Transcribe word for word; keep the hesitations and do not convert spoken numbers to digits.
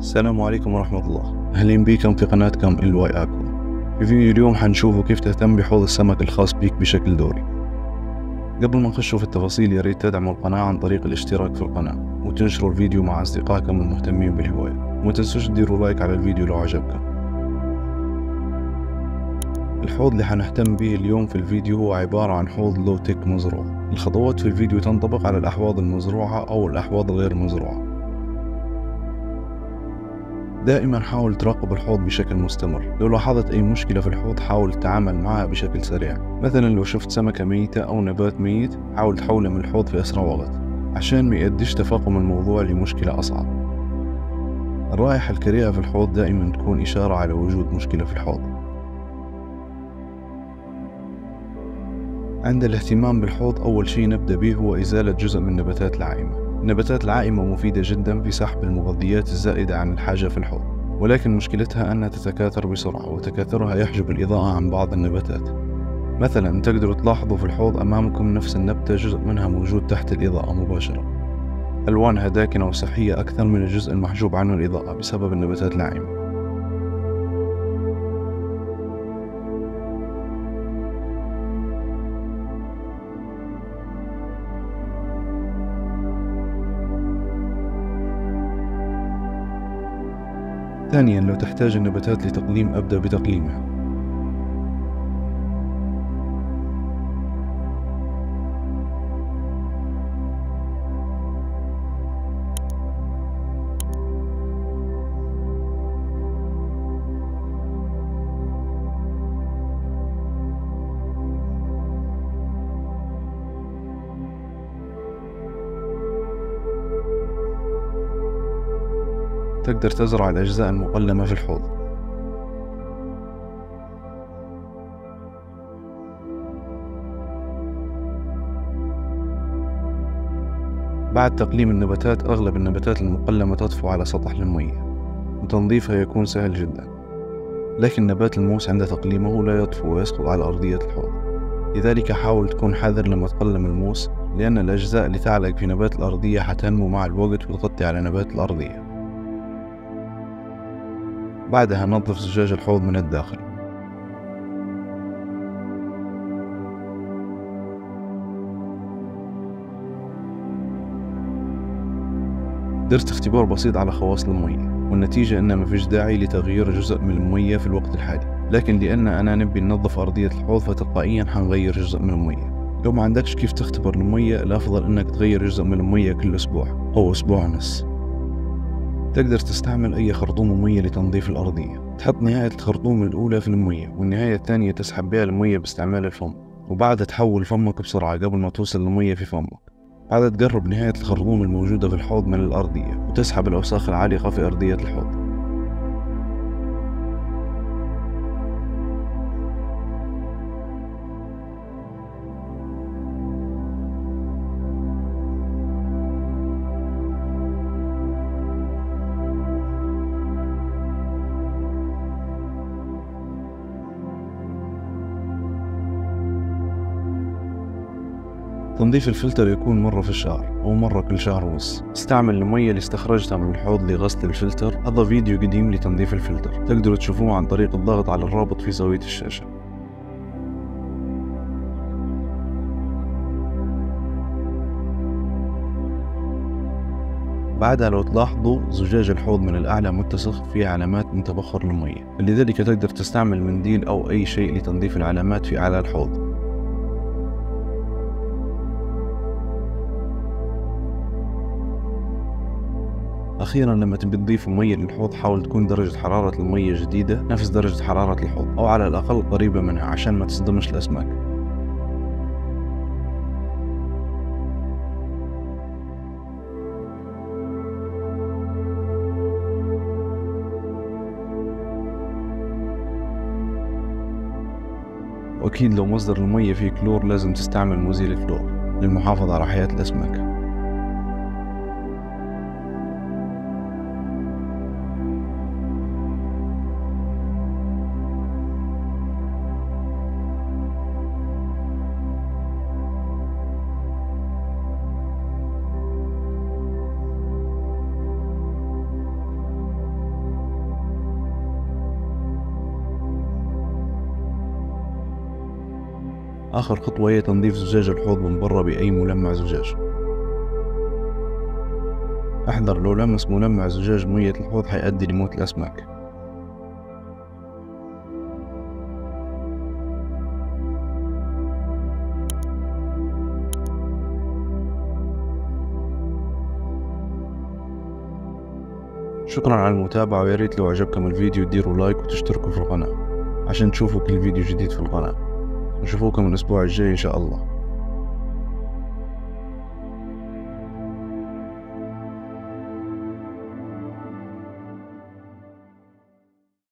السلام عليكم ورحمة الله. أهلا بكم في قناتكم ال واي اكوا. في فيديو اليوم حنشوفوا كيف تهتم بحوض السمك الخاص بيك بشكل دوري. قبل ما نخشوا في التفاصيل يا ريت تدعموا القناة عن طريق الاشتراك في القناة وتنشروا الفيديو مع أصدقائكم المهتمين بالهواية، وما تنسوش تديروا لايك على الفيديو لو عجبكم. الحوض اللي حنهتم به اليوم في الفيديو هو عبارة عن حوض لو تك مزروع. الخطوات في الفيديو تنطبق على الأحواض المزروعة أو الأحواض الغير مزروعة. دائما حاول تراقب الحوض بشكل مستمر. لو لاحظت أي مشكلة في الحوض حاول تتعامل معها بشكل سريع. مثلا لو شفت سمكة ميتة أو نبات ميت حاول تحوله من الحوض في أسرع وقت عشان ما يؤديش تفاقم الموضوع لمشكلة أصعب. الرائحة الكريهة في الحوض دائما تكون إشارة على وجود مشكلة في الحوض. عند الاهتمام بالحوض أول شيء نبدأ به هو إزالة جزء من النباتات العائمة. النباتات العائمة مفيدة جدا في سحب المغذيات الزائدة عن الحاجة في الحوض، ولكن مشكلتها أنها تتكاثر بسرعة وتكاثرها يحجب الإضاءة عن بعض النباتات. مثلا تقدروا تلاحظوا في الحوض أمامكم نفس النبتة جزء منها موجود تحت الإضاءة مباشرة. ألوانها داكنة وصحية أكثر من الجزء المحجوب عنه الإضاءة بسبب النباتات العائمة. ثانيا لو تحتاج النباتات لتقليم أبدأ بتقليمها. تقدر تزرع الأجزاء المقلمة في الحوض. بعد تقليم النباتات أغلب النباتات المقلمة تطفو على سطح المياه وتنظيفها يكون سهل جدا، لكن نبات الموس عند تقليمه لا يطفو ويسقط على أرضية الحوض. لذلك حاول تكون حذر لما تقلم الموس، لأن الأجزاء اللي تعلق في نبات الأرضية حتنمو مع الوقت وتغطي على نبات الأرضية. بعدها نظف زجاج الحوض من الداخل. درت اختبار بسيط على خواص المية، والنتيجة إن ما فيش داعي لتغيير جزء من المية في الوقت الحالي، لكن لأن أنا نبي ننظف أرضية الحوض فتلقائيا حنغير جزء من المية. لو ما عندكش كيف تختبر المية الأفضل إنك تغير جزء من المية كل أسبوع أو أسبوع ونص. تقدر تستعمل أي خرطوم مية لتنظيف الأرضية. تحط نهاية الخرطوم الأولى في المية والنهاية الثانية تسحب بها المية باستعمال الفم، وبعدها تحول فمك بسرعة قبل ما توصل المية في فمك. بعدها تقرب نهاية الخرطوم الموجودة في الحوض من الأرضية وتسحب الأوساخ العالقة في أرضية الحوض. تنظيف الفلتر يكون مرة في الشهر أو مرة كل شهر ونص. استعمل المية اللي استخرجتها من الحوض لغسل الفلتر. هذا فيديو قديم لتنظيف الفلتر، تقدروا تشوفوه عن طريق الضغط على الرابط في زاوية الشاشة. بعدها لو تلاحظوا زجاج الحوض من الأعلى متسخ فيه علامات من تبخر المية، لذلك تقدر تستعمل منديل أو أي شيء لتنظيف العلامات في أعلى الحوض. أخيرا لما تبي تضيف مية للحوض حاول تكون درجة حرارة المية جديدة نفس درجة حرارة الحوض أو على الأقل قريبة منها عشان ما تصدمش الأسماك. وأكيد لو مصدر المية فيه كلور لازم تستعمل مزيل كلور للمحافظة على حياة الأسماك. آخر خطوة هي تنظيف زجاج الحوض من برا بأي ملمع زجاج. احذر، لو لمس ملمع زجاج مية الحوض حيؤدي لموت الأسماك. شكرا على المتابعة، وياريت لو عجبكم الفيديو تديروا لايك وتشتركوا في القناة عشان تشوفوا كل فيديو جديد في القناة. نشوفوكم الأسبوع الجاي إن شاء الله.